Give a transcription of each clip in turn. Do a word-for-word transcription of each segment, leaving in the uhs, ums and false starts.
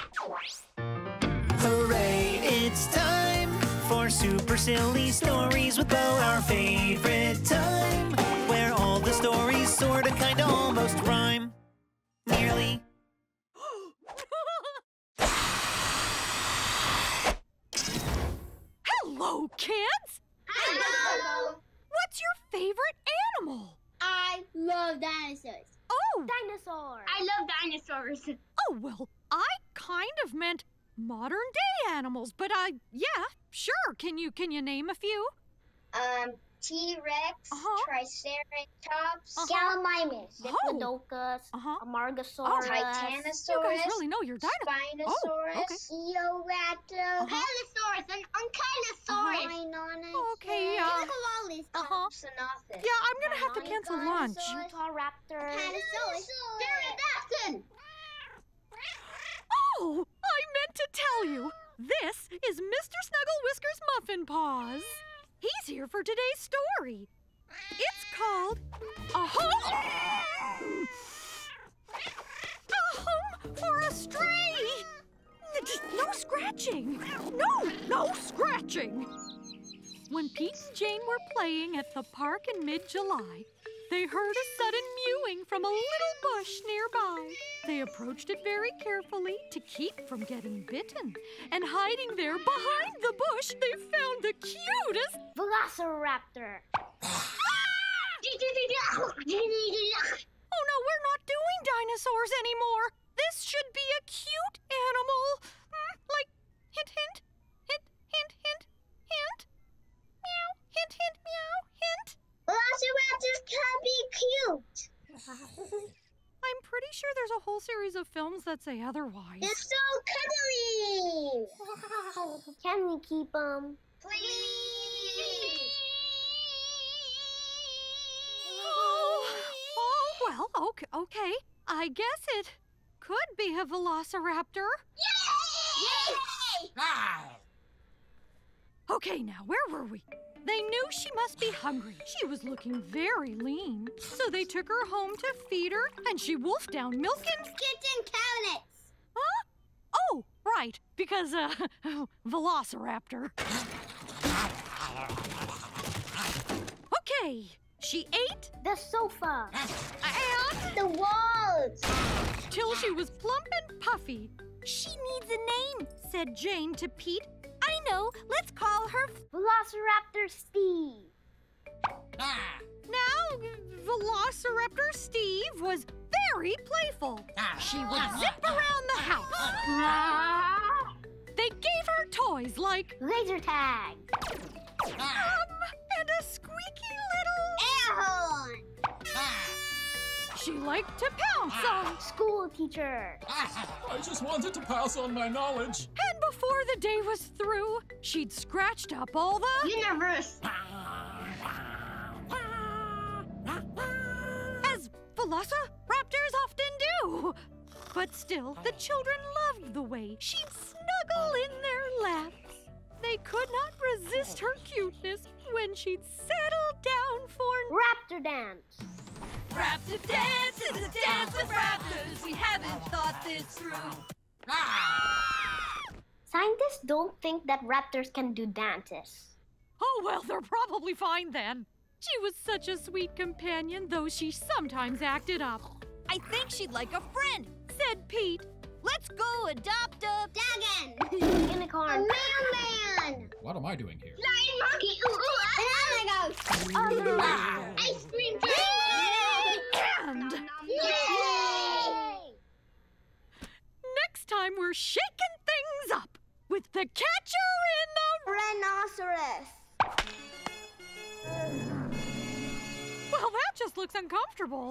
Hooray, it's time for super silly stories with Bo, our favorite time, where all the stories sorta, kinda, almost rhyme. Nearly. Hello, kids! Hello! What's your favorite animal? I love dinosaurs. Oh! Dinosaur! I love dinosaurs. Oh, well, I kind of meant modern-day animals, but I, yeah, sure. Can you, can you name a few? Um, T-Rex, Uh-huh. Triceratops, Uh-huh. Gallimimus, Oh. Diplodocus, Uh-huh. Amargasaurus, You guys really know your dinosaurs. Spinosaurus, Oh, okay. Eoraptor, Uh-huh. Allosaurus, and Ankylosaurus. Uh-huh. Rhinoceros, Okay, uh, Pithecololis, uh-huh. Compsognathus, Yeah, I'm gonna have to cancel lunch. Utahraptor, Pterosaurus, Pterodactyl. Oh, I meant to tell you, this is Mister Snuggle Whiskers Muffin Paws. He's here for today's story. It's called A Home... A Home for a Stray. No scratching. No, no scratching. When Pete and Jane were playing at the park in mid-July, they heard a sudden mewing from a little bush nearby. They approached it very carefully to keep from getting bitten. And hiding there behind the bush, they found the cutest Velociraptor. Oh no, we're not doing dinosaurs anymore. This should be a cute animal. Mm, like, hint, hint, hint, hint, hint, hint. Meow, hint, hint, meow, hint. Velociraptors can be cute. I'm pretty sure there's a whole series of films that say otherwise. They're so cuddly. Can we keep them? Please. Oh, oh, well, okay, okay. I guess it could be a velociraptor. Yay! Yay! Okay, now, where were we? They knew she must be hungry. She was looking very lean. So they took her home to feed her, and she wolfed down milk and... Kitchen cabinets. Huh? Oh, right, because, uh, velociraptor. Okay, she ate... The sofa. And... The walls. Till she was plump and puffy. She needs a name, said Jane to Pete. I know, let's call her... Velociraptor Steve. Now, Velociraptor Steve was very playful. She would zip around the house. They gave her toys like... Laser tag. Um, and a squeaky little... Air horn. She liked to pounce on... School teacher. I just wanted to pass on my knowledge. And before the day was through, she'd scratched up all the... Universe. As velociraptors often do. But still, the children loved the way she'd snuggle in their laps. They could not resist her cuteness when she'd settle down for... Raptor dance. Raptor dance is a dance with raptors. We haven't thought this through. Scientists don't think that raptors can do dances. Oh, well, they're probably fine then. She was such a sweet companion, though she sometimes acted up. I think she'd like a friend, said Pete. Let's go adopt a... Dragon! Unicorn! A mailman! What am I doing here? Flying monkey! Ooh, ooh! Banana goat! Oh, no! Ice cream truck! And Yay! next time we're shaking things up with the catcher in the... Rhinoceros! Well, that just looks uncomfortable.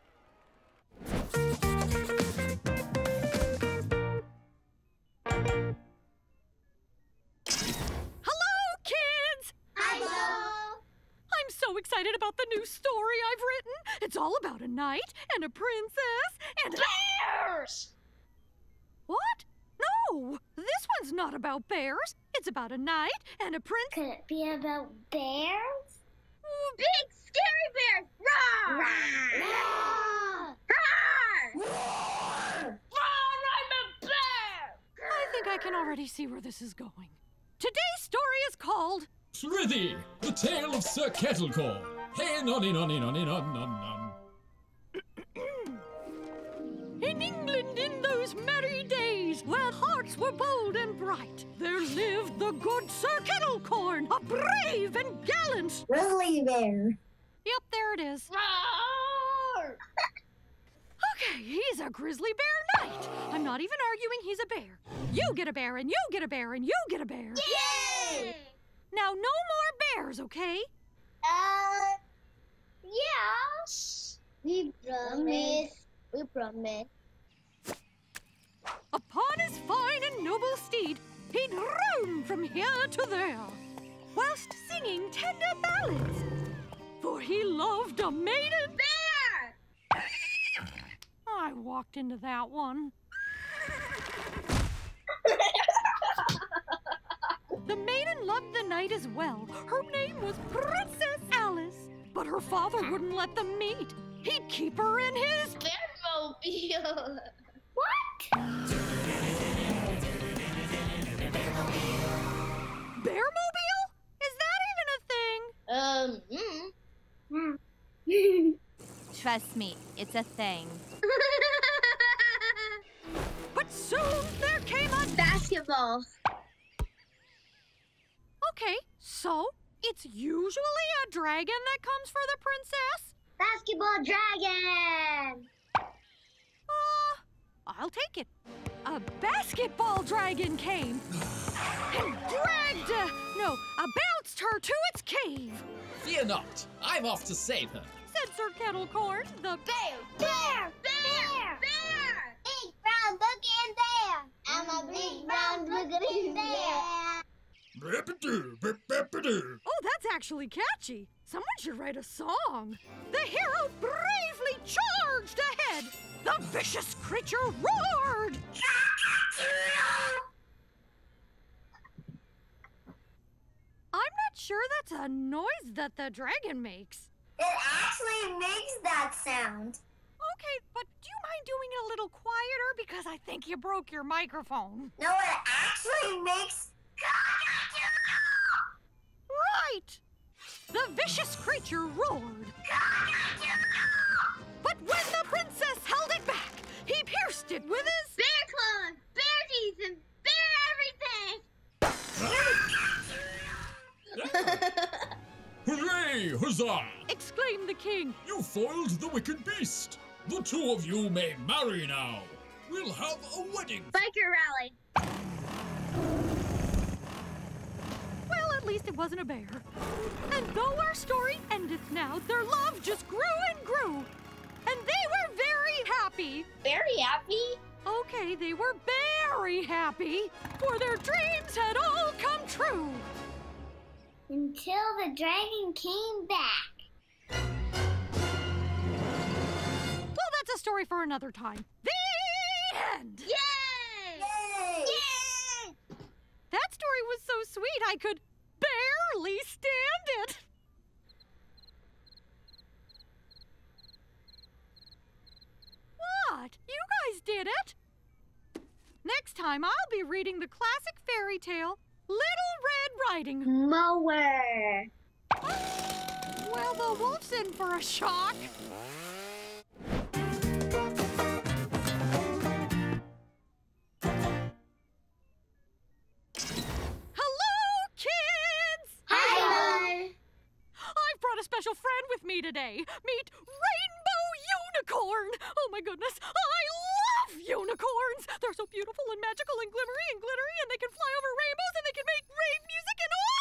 Hello, kids! Hello! I'm so excited about the new story I've written. It's all about a knight and a princess and... Bears! What? No! This one's not about bears. It's about a knight and a prince... Could it be about bears? Big scary bears! Roar! Roar! Roar! Roar! I'm a bear! can already see where this is going. Today's story is called... Srithy, the Tale of Sir Kettlecorn. Hey, nonny, nonny, nonny, non, non, non. In England in those merry days, where hearts were bold and bright, there lived the good Sir Kettlecorn, a brave and gallant... Grizzly bear. Yep, there it is. Roar! Okay, he's a grizzly bear knight. I'm not even arguing he's a bear. You get a bear, and you get a bear, and you get a bear. Yay! Now, no more bears, okay? Uh, yeah. We promise. We promise. Upon his fine and noble steed, he'd roam from here to there, whilst singing tender ballads, for he loved a maiden Bear! I walked into that one. The maiden loved the knight as well. Her name was Princess Alice, but her father wouldn't let them meet. He'd keep her in his... Bearmobile. What? Bearmobile? Is that even a thing? Um, mm. Mm. Trust me, it's a thing. But soon there came a... Basketball. Okay, so it's usually a dragon that comes for the princess? Basketball dragon. Uh, I'll take it. A basketball dragon came and dragged, uh, no, uh, bounced her to its cave, Fear not, I'm off to save her. said Sir Kettlecorn, the Bear, bear, bear, bear. Big brown looking bear. I'm a big brown looking bear. Oh, that's actually catchy. Someone should write a song. The hero bravely charged ahead. The vicious creature roared. I'm not sure that's a noise that the dragon makes. It actually makes that sound. Okay, but do you mind doing it a little quieter? Because I think you broke your microphone. No, it actually makes... Right! The vicious creature roared. But when the princess held it back, he pierced it with his... Bear claws, bear teeth, and bear everything! Hooray, huzzah! exclaimed the king. You foiled the wicked beast. The two of you may marry now. We'll have a wedding. Biker rally. Well, at least it wasn't a bear. And though our story endeth now, their love just grew and grew. And they were very happy. Very happy? Okay, they were very happy, for their dreams had all come true. Until the dragon came back. Well, that's a story for another time. The end! Yay! Yay! Yay! That story was so sweet I could barely stand it. What? You guys did it? Next time I'll be reading the classic fairy tale, Little Red Riding. Mower. Well, the wolf's in for a shock. Hello, kids! Hi. I've brought a special friend with me today. Meet Rainbow Unicorn. Oh my goodness, I love unicorns. They're so beautiful and magical and glimmery and glittery, and they can fly over rainbows and they can make rave music and all.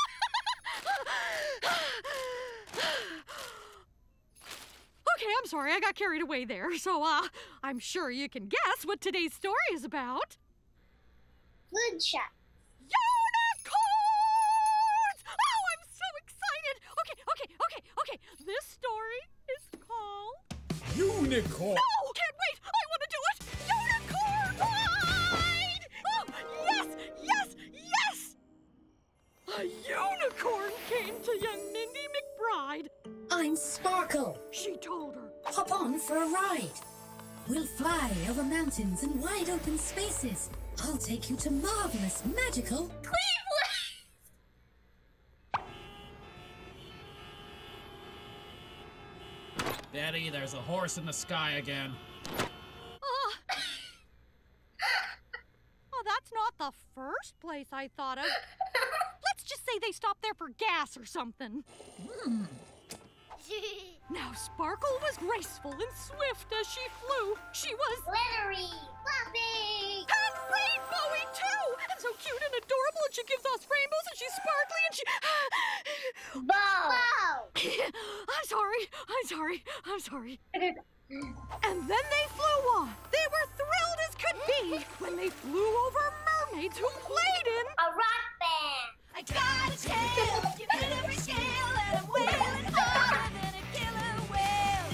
Okay, I'm sorry, I got carried away there. So, uh, I'm sure you can guess what today's story is about. Good shot. Unicorns! Oh, I'm so excited! Okay, okay, okay, okay. This story is called... Unicorn! No! Can't wait! I want to do it! Unicorn Ride! Oh, yes! Yes! Yes! A unicorn came to young Mindy McBride. I'm Sparkle. She told her. Hop on for a ride. We'll fly over mountains and wide open spaces. I'll take you to marvelous, magical... Daddy, there's a horse in the sky again. Oh. Oh, that's not the first place I thought of. Let's just say they stopped there for gas or something. Hmm. Now, Sparkle was graceful and swift as she flew. She was... glittery, fluffy, and rainbowy, too! And so cute and adorable, and she gives us rainbows, and she's sparkly, and she... bow. I'm sorry, I'm sorry, I'm sorry. And then they flew on. They were thrilled as could be when they flew over mermaids who played in... a rock band. I got a tail, you get every scale, and I'm wailing harder than a killer whale.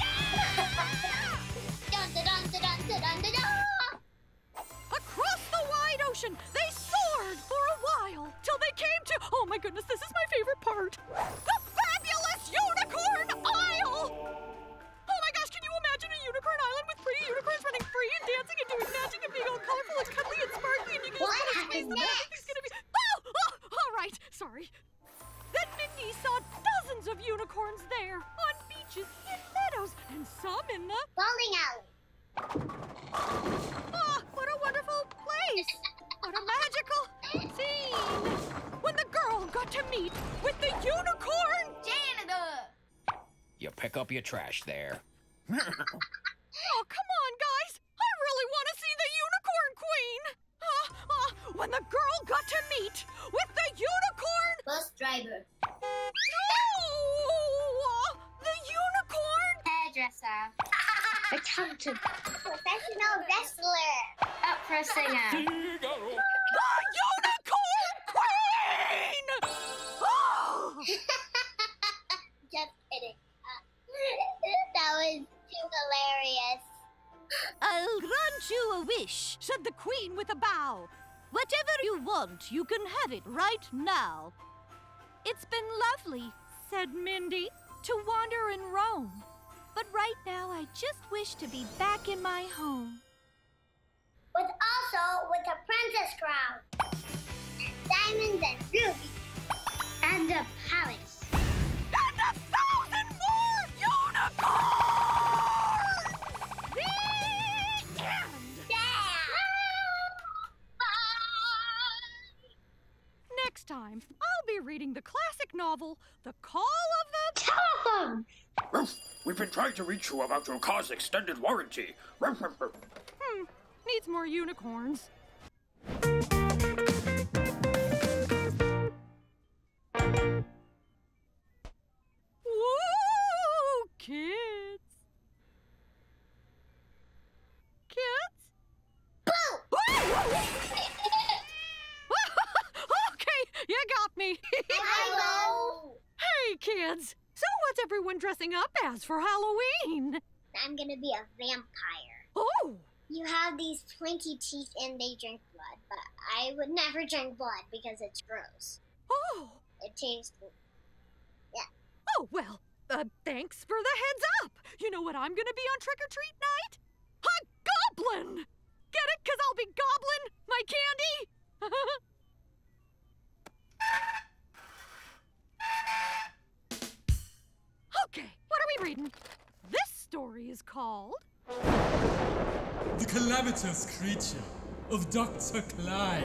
Dun dun dun dun dun dun dun dun. Across the wide ocean, they soared for a while, till they came to... Oh my goodness, this is my favorite part. The fabulous Unicorn Isle! Oh my gosh, can you imagine a unicorn island with pretty unicorns running free and dancing and doing magic and being all colorful and cuddly and sparkly and you can What just happens squeeze them and everything's gonna be... Oh, oh! All right, sorry. Then Mindy saw dozens of unicorns there, on beaches, in meadows, and some in the... bowling alley. Ah, what a wonderful place! What a magical scene! When the girl got to meet with the unicorn Janitor. You pick up your trash there. Oh, come on, guys! I really want to see the Unicorn Queen! Uh, uh, when the girl got to meet with the unicorn... Bus driver. No! Uh, the unicorn... Hairdresser. Accountant. Professional wrestler. Opera singer. The Unicorn Queen! Oh! Just kidding. That was too hilarious. I'll grant you a wish, Said the Queen with a bow. whatever you want, you can have it right now. It's been lovely, said Mindy, to wander and roam. But right now, I just wish to be back in my home. With also with a princess crown. Diamonds and rubies. And a palace. And a thousand more unicorns! The end! Next time, I'll be reading the classic novel, The Call of the... Telephone! Ruff, we've been trying to reach you about your car's extended warranty. Ruff, ruff, ruff. Hmm, needs more unicorns. Whoa, kids. Kids? Boo! Okay, you got me. Hello! Hey, kids. So what's everyone dressing up as for Halloween? I'm gonna be a vampire. Oh, You have these pointy teeth and they drink blood, but I would never drink blood because it's gross. oh, It tastes... oh, well, uh, thanks for the heads up. You know what I'm gonna be on trick-or-treat night? A goblin! Get it? Because I'll be goblin my candy? Okay, what are we reading? This story is called... The Calamitous creature of Doctor Clive.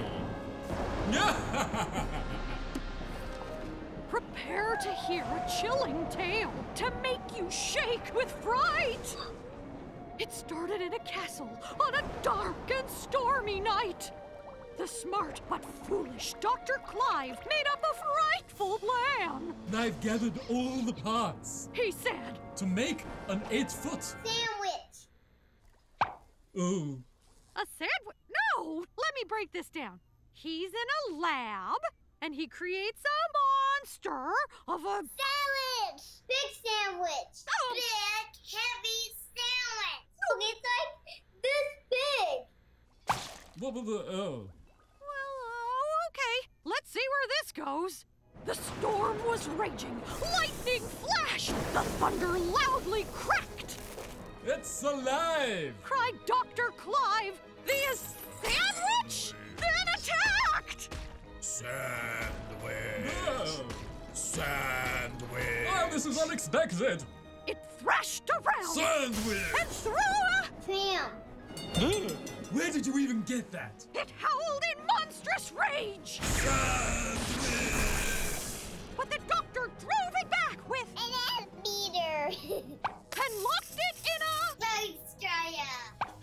Prepare to hear a chilling tale to make you shake with fright. It started in a castle on a dark and stormy night. The smart but foolish Doctor Clive made up a frightful plan. I've gathered all the parts He said, to make an eight-foot. Sandwich! Oh, a sandwich? No, let me break this down. He's in a lab, and he creates a monster of a... Sandwich! Big sandwich! Oh. Big, heavy sandwich! It's like this big! what were the... Oh. Well, uh, okay. Let's see where this goes. The storm was raging. Lightning flashed. The thunder loudly cracked. It's alive! Cried Doctor Clive. The sandwich? Sandwich. Oh. Sandwich. Oh, this is unexpected. It thrashed around Sandwich. and threw a... Sam. Where did you even get that? It howled in monstrous rage. Sandwich. But the doctor drove it back with... An ass beater. and locked it in a... Bird destroyer.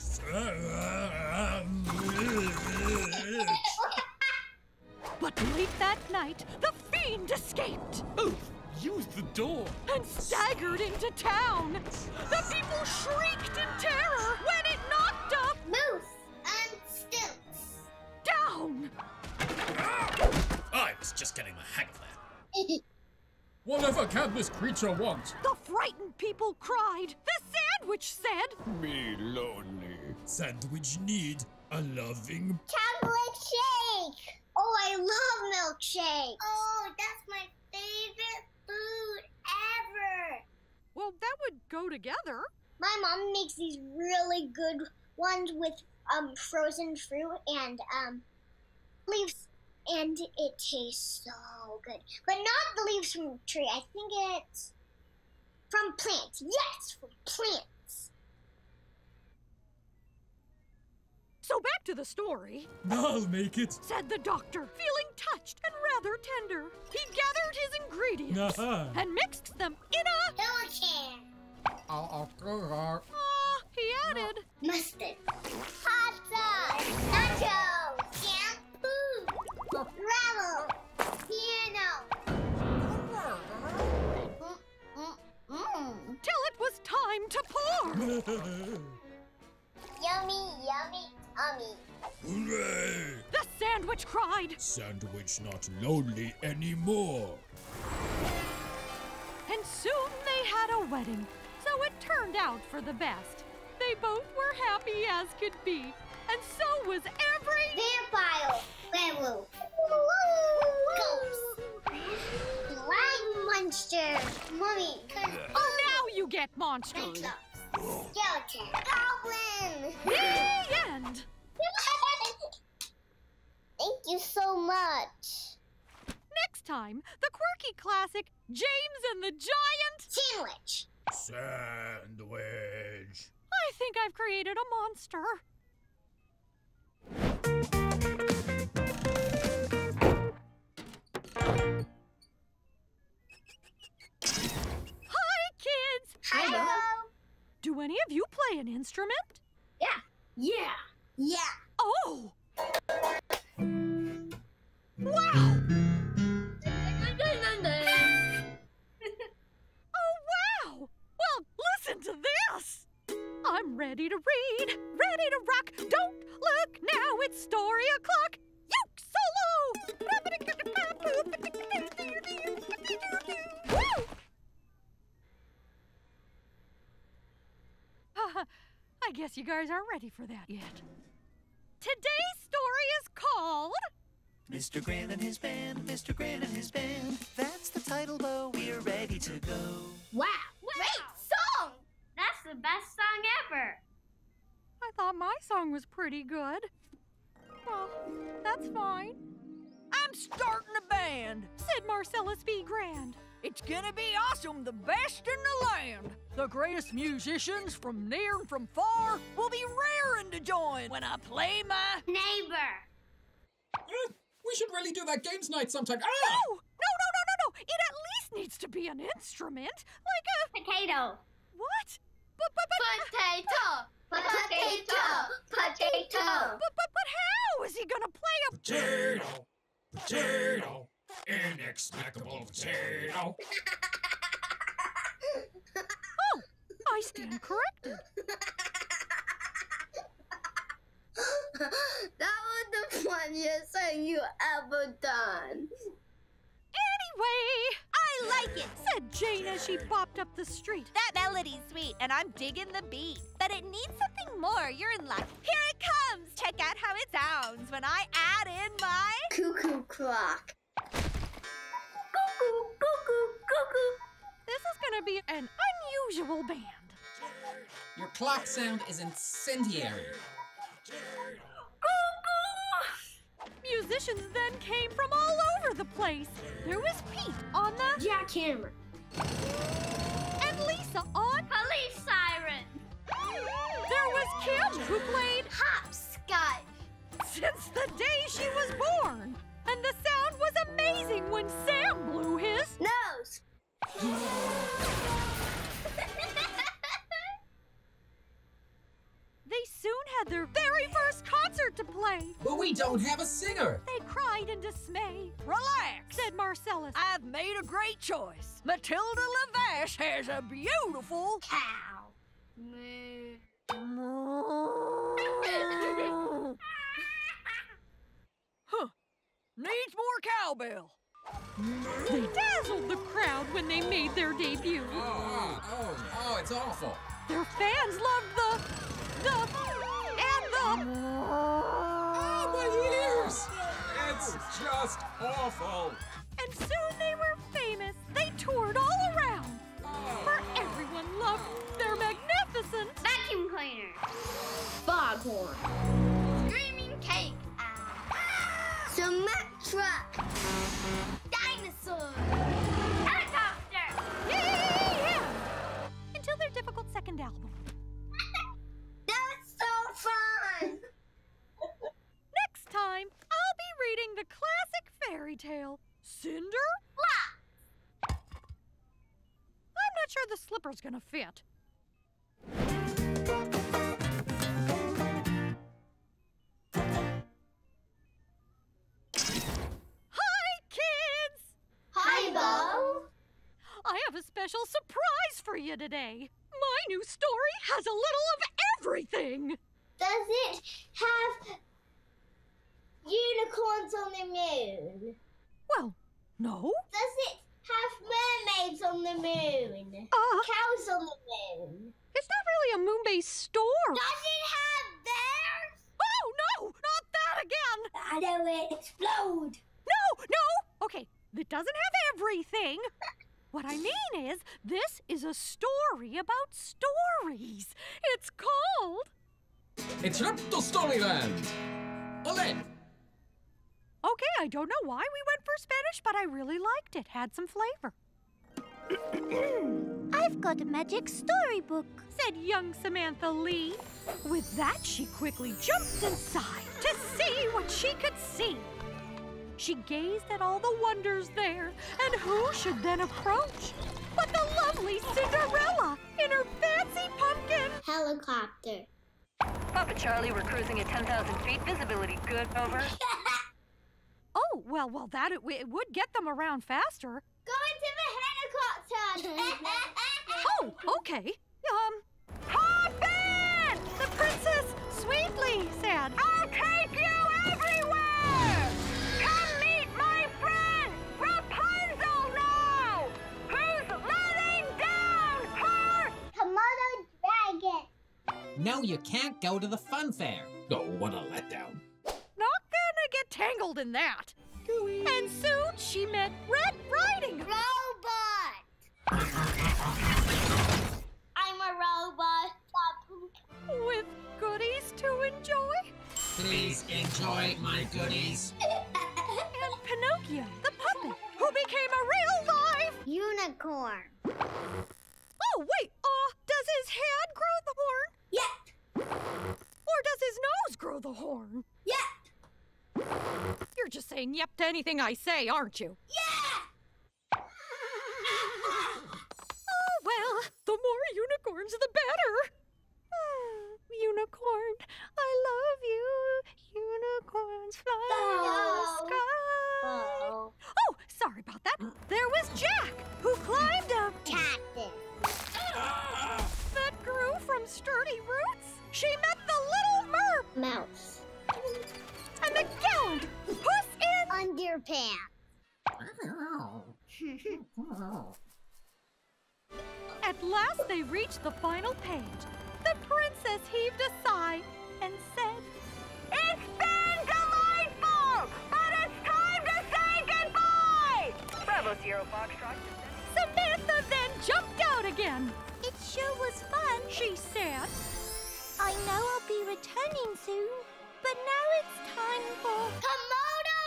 Sandwich. But late that night, the fiend escaped. Oh, use the door. And staggered into town. The people shrieked in terror when it knocked up... Moose on stilts. down. I was just getting the hang of that. Whatever can this creature want? The frightened people cried. The sandwich said... Me lonely. Sandwich need a loving. Chocolate shake. Oh, I love milkshake. Oh, that's my favorite food ever. Well, that would go together. My mom makes these really good ones with um frozen fruit and um leaves, and it tastes so good. But not the leaves from the tree. I think it's from plants. Yes, from plants. So back to the story, I'll make it. said the doctor, feeling touched and rather tender. He gathered his ingredients Uh-huh. and mixed them in a... Wheelchair. Ah, he added... Mustard. Hot sauce. Nachos. Shampoo. Gravel. Piano. Mm-mm-mm. till it was time to pour. Yummy, yummy, tummy. Hooray! The sandwich cried, Sandwich not lonely anymore. and soon they had a wedding. So it turned out for the best. They both were happy as could be, and so was every... Vampire. Werewolf. Ghost. Black monster. Mummy. Oh, now you get monsters. Skeleton. Goblin. The end. Thank you so much. Next time, the quirky classic James and the Giant. Sandwich. Sandwich. I think I've created a monster. Hi, kids. Hello. Do any of you play an instrument? Yeah. Yeah. Yeah. Oh! Wow! Oh, wow! Well, listen to this! I'm ready to read, ready to rock. Don't look now, it's story o'clock. Uke solo! Woo! I guess you guys aren't ready for that yet. Today's story is called... Mister Gran and his band, Mister Gran and his band. That's the title, Bo. We're ready to go. Wow. Great song. That's the best song ever. I thought my song was pretty good. Well, that's fine. I'm starting a band, said Marcellus B. Grand. It's gonna be awesome, the best in the land. The greatest musicians from near and from far will be raring to join when I play my Neighbor. Uh, we should really do that games night sometime. No! Ah! No, no, no, no, no! It at least needs to be an instrument, like a... Potato. What? But, but, but... Potato. Potato. Potato. But, but, but how is he gonna play a... Potato. Potato. Inexplicable potato. Oh, I stand corrected. That was the funniest thing you ever done. Anyway, I like it. said Jane as she bopped up the street. That melody's sweet, and I'm digging the beat. But it needs something more. You're in luck. Here it comes. Check out how it sounds when I add in my... Cuckoo clock. Cuckoo, cuckoo, cuckoo. This is gonna be an unusual band. Your clock sound is incendiary. musicians then came from all over the place. There was Pete on the jackhammer. And Lisa on police siren. There was Kim who played hopscotch. Since the day she was born. And the sound was amazing when Sam blew his nose. They soon had their very first concert to play. But we don't have a singer. They cried in dismay. Relax, said Marcellus. I've made a great choice. Matilda Lavash has a beautiful cow. Huh. Needs more cowbell. They dazzled the crowd when they made their debut. Oh, oh, oh, oh, it's awful. Their fans loved the, the, and the... Oh, my ears! It's just awful. And soon they were famous. They toured all around. Oh. For everyone loved their magnificent... vacuum cleaner. Foghorn. Screaming cake. Cement truck. Dinosaur. Helicopter. Yeah! Until their difficult second album. That's so fun! Next time, I'll be reading the classic fairy tale, Cinderella. I'm not sure the slipper's gonna fit. I have a special surprise for you today. My new story has a little of everything. Does it have unicorns on the moon? Well, no. Does it have mermaids on the moon? Uh, Cows on the moon? It's not really a moon-based store. Does it have bears? Oh, no, not that again. I know it. Explode. No, no. Okay, it doesn't have everything. What I mean is, this is a story about stories. It's called... It's up to Storyland. Ole! Okay, I don't know why we went for Spanish, but I really liked it. Had some flavor. I've got a magic storybook, said young Samantha Lee. With that, she quickly jumped inside to see what she could see. She gazed at all the wonders there, and who should then approach but the lovely Cinderella in her fancy pumpkin helicopter. Papa Charlie, we're cruising at ten thousand feet. Visibility good, over. Oh, well, well, that it, it would get them around faster. Go into the helicopter. Oh, okay. Um, hop in! The princess sweetly said, I'll take you everywhere! Come meet my friend, Rapunzel now! Who's letting down her... Komodo dragon. No, you can't go to the fun fair. Oh, what a letdown. Not gonna get tangled in that. Gooey. And soon she met Red Riding Hood. Robot! I'm a robot. With goodies to enjoy. Please enjoy my goodies. And Pinocchio, the puppet, who became a real live... unicorn. Oh, wait, uh, does his head grow the horn? Yep. Or does his nose grow the horn? Yep. You're just saying yep to anything I say, aren't you? Yeah! Oh, well, the more unicorns, the better. Unicorn, I love you. Unicorns fly oh. in the sky. Oh. oh, sorry about that. There was Jack, who climbed a cactus that grew from sturdy roots. She met the little mer mouse and the gallant puss in underpants. At last they reached the final page. The princess heaved a sigh and said, It's been delightful, but it's time to say goodbye! Bravo, Sierra Foxtrot. Samantha then jumped out again. It sure was fun, she said. I know I'll be returning soon, but now it's time for Komodo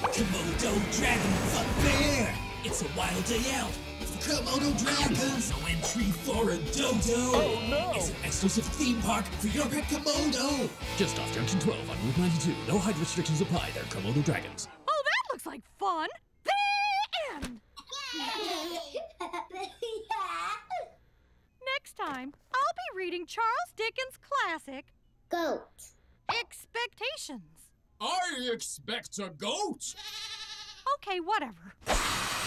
Komodo Dragon Fun Fair! It's a wild day out with the Komodo Dragons! No entry for a dodo! Oh no! It's an exclusive theme park for your pet Komodo! Just off Junction twelve on Route ninety-two. No height restrictions apply. They're Komodo Dragons. Oh, that looks like fun. The end. Next time, I'll be reading Charles Dickens' classic, Goat. Expectations. I expect a goat! Okay, whatever.